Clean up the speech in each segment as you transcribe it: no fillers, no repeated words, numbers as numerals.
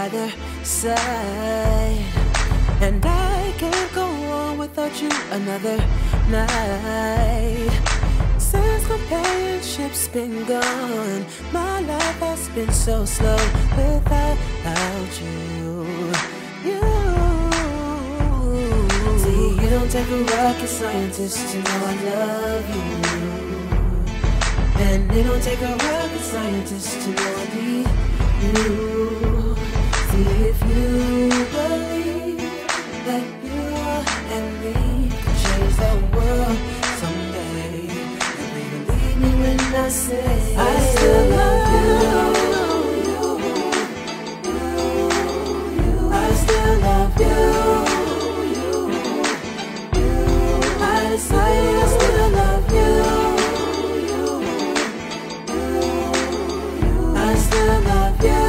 either side. And I can't go on without you another night. Since companionship's been gone, my life has been so slow without you. See, you don't take a rocket scientist to know I love you. And it don't take a rocket scientist to know I need you. See, if you believe that you and me can change the world someday, and believe me when I say I still love you. I still love you. I decided I still love you. I still love you.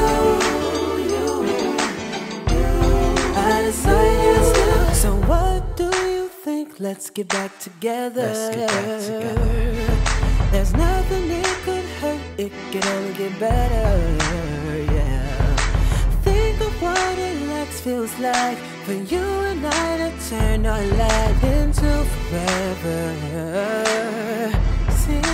I decided I still. So what do you think? Let's get back together. Let's get back together. There's nothing it could hurt. It can only get better. Yeah. Think of what it feels like for you and I to turn our life into forever. See,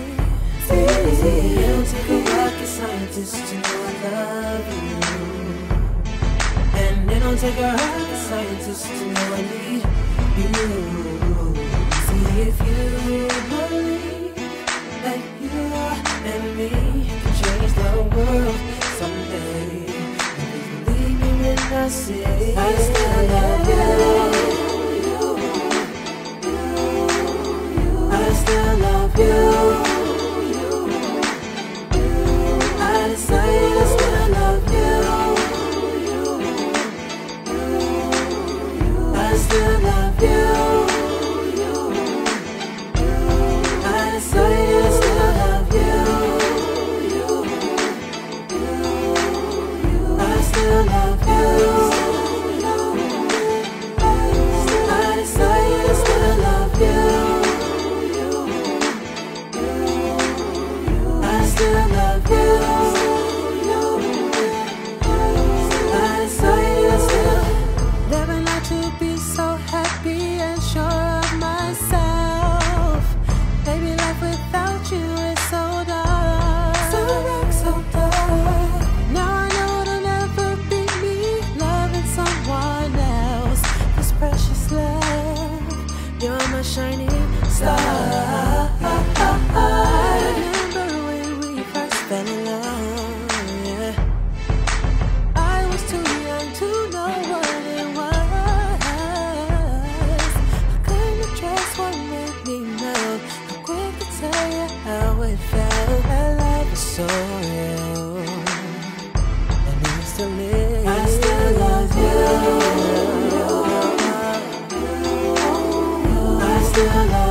it don't take a rocket scientist to know I love you. And it don't take a rocket scientist to know I need you. See, if you believe that you and me can change the world someday, I say I still love you. I still love you. I decided I still love you. I still love you. I decided I still love you. I still love you. Shining star. I remember when we first fell in love. Yeah. I was too young to know what it was. I couldn't address what made me melt. I'm quick to tell you how it felt. That love is so real, and it still is. I still love you. I still love you.